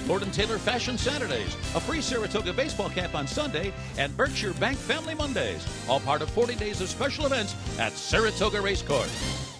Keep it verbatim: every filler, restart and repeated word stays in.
Lord and Taylor Fashion Saturdays, a free Saratoga baseball camp on Sunday, and Berkshire Bank Family Mondays. All part of forty days of special events at Saratoga Racecourse.